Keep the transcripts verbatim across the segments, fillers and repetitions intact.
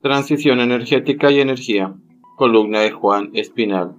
Transición energética y energía. Columna de Juan Espinal.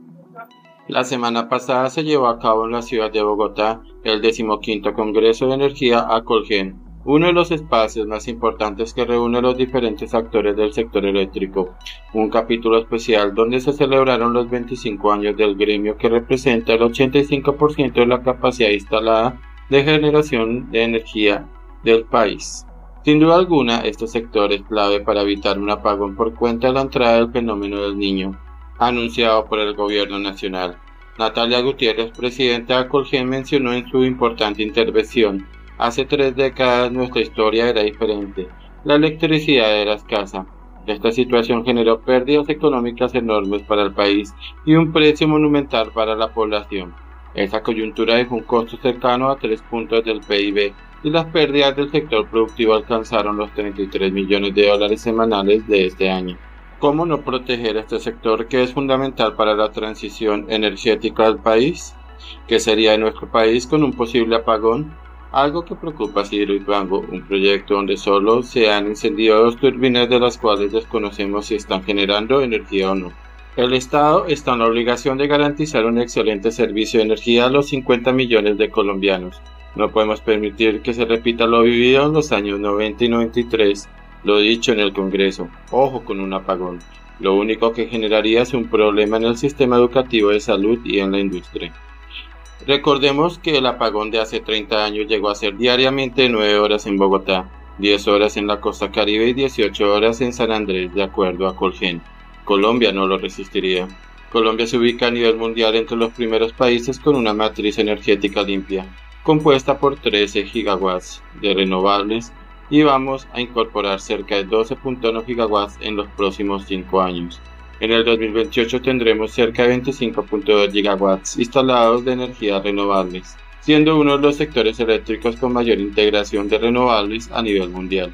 La semana pasada se llevó a cabo en la ciudad de Bogotá el decimoquinto Congreso de Energía Acolgen, uno de los espacios más importantes que reúne a los diferentes actores del sector eléctrico, un capítulo especial donde se celebraron los veinticinco años del gremio que representa el ochenta y cinco por ciento de la capacidad instalada de generación de energía del país. Sin duda alguna, este sector es clave para evitar un apagón por cuenta de la entrada del fenómeno del Niño, anunciado por el gobierno nacional. Natalia Gutiérrez, presidenta de Acolgen, mencionó en su importante intervención: hace tres décadas nuestra historia era diferente, la electricidad era escasa. Esta situación generó pérdidas económicas enormes para el país y un precio monumental para la población. Esa coyuntura dejó un costo cercano a tres puntos del P I B, y las pérdidas del sector productivo alcanzaron los treinta y tres millones de dólares semanales de este año. ¿Cómo no proteger a este sector que es fundamental para la transición energética del país? ¿Qué sería de nuestro país con un posible apagón? Algo que preocupa a Hidroituango, un proyecto donde solo se han encendido dos turbinas de las cuales desconocemos si están generando energía o no. El Estado está en la obligación de garantizar un excelente servicio de energía a los cincuenta millones de colombianos. No podemos permitir que se repita lo vivido en los años noventa y noventa y tres, lo dicho en el Congreso. Ojo con un apagón. Lo único que generaría es un problema en el sistema educativo de salud y en la industria. Recordemos que el apagón de hace treinta años llegó a ser diariamente nueve horas en Bogotá, diez horas en la costa caribe y dieciocho horas en San Andrés, de acuerdo a Acolgen. Colombia no lo resistiría. Colombia se ubica a nivel mundial entre los primeros países con una matriz energética limpia, compuesta por trece gigawatts de renovables, y vamos a incorporar cerca de doce punto uno gigawatts en los próximos cinco años. En el dos mil veintiocho tendremos cerca de veinticinco punto dos gigawatts instalados de energías renovables, siendo uno de los sectores eléctricos con mayor integración de renovables a nivel mundial.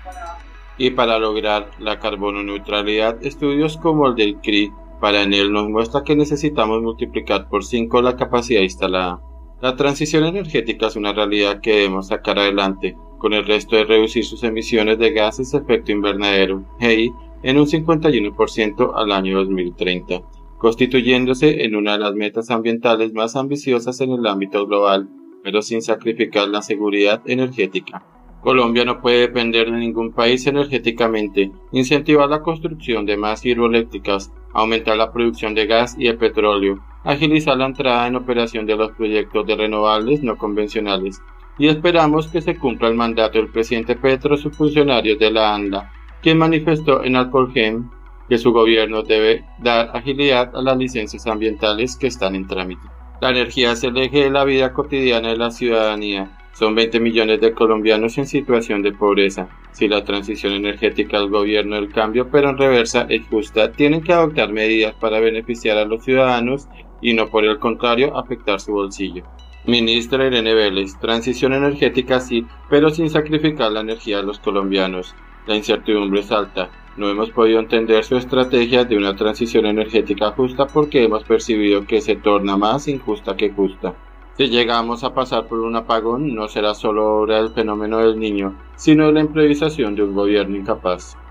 Y para lograr la carbono neutralidad, estudios como el del C R I para Enel nos muestra que necesitamos multiplicar por cinco la capacidad instalada. La transición energética es una realidad que debemos sacar adelante, con el resto de reducir sus emisiones de gases de efecto invernadero, G I, en un cincuenta y uno por ciento al año dos mil treinta, constituyéndose en una de las metas ambientales más ambiciosas en el ámbito global, pero sin sacrificar la seguridad energética. Colombia no puede depender de ningún país energéticamente. Incentivar la construcción de más hidroeléctricas, aumentar la producción de gas y de petróleo, agilizar la entrada en operación de los proyectos de renovables no convencionales, y esperamos que se cumpla el mandato del presidente Petro y sus funcionarios de la ANLA, quien manifestó en Acolgen que su gobierno debe dar agilidad a las licencias ambientales que están en trámite. La energía es el eje de la vida cotidiana de la ciudadanía. Son veinte millones de colombianos en situación de pobreza. Si la transición energética del gobierno del cambio, pero en reversa, es justa, tienen que adoptar medidas para beneficiar a los ciudadanos y no, por el contrario, afectar su bolsillo. Ministra Irene Vélez: transición energética sí, pero sin sacrificar la energía de los colombianos. La incertidumbre es alta. No hemos podido entender su estrategia de una transición energética justa porque hemos percibido que se torna más injusta que justa. Si llegamos a pasar por un apagón, no será solo obra del fenómeno del Niño, sino de la improvisación de un gobierno incapaz.